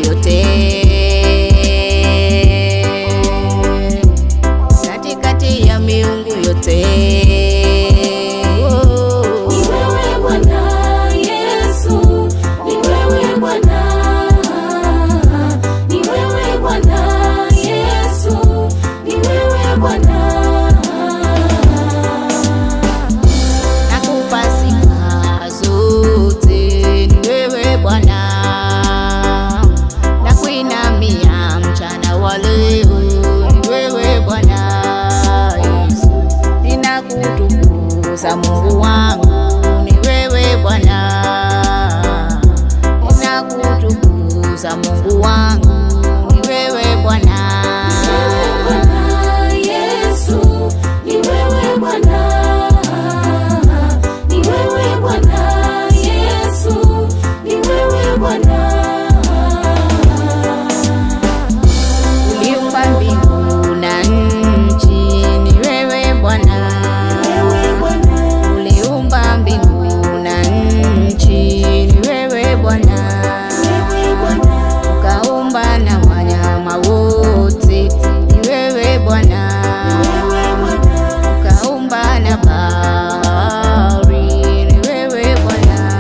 yote, katikati ya miungu yote. Mungu wangu ni wewe Bwana, ninakutukuza Mungu wangu ni wewe Bwana. Yesu ni wewe Bwana, ni wewe Bwana. Yesu ni wewe Bwana. Uliumba mbingu na nchi, ni wewe Bwana. Ukaumba na wanyama wote, ni wewe Bwana. Ukaumba na bahari, ni wewe Bwana.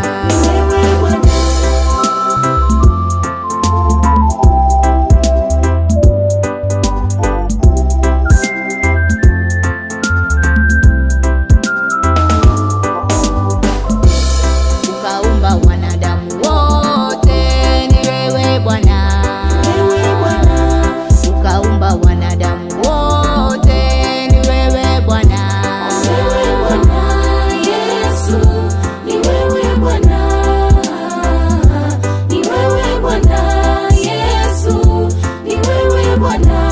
Ukaumba wanadamu wote, ni wewe Bwana. Ukaumba wanadamu wote, ni wewe Bwana. Yesu ni wewe Bwana, ni wewe Bwana. Yesu ni wewe Bwana.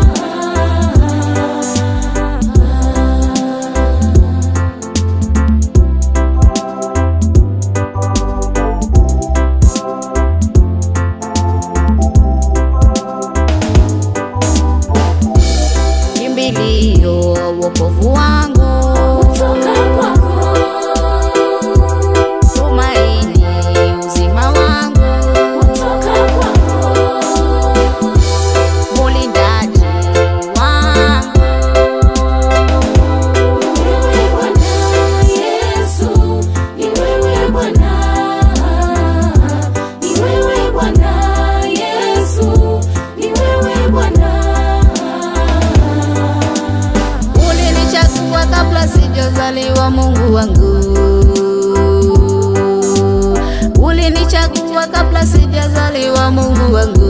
Kimbilio, wokovu wangu kutoka kwako, tumaini, uzima wangu kutoka kwako, mulindaji wangu wewe Bwana. Yesu ni wewe Bwana, ni wewe Bwana. Yesu ni wewe Bwana. Ulinichagua kabla sijazaliwa Mungu wangu, ulinichagua kabla sijazaliwa Mungu wangu.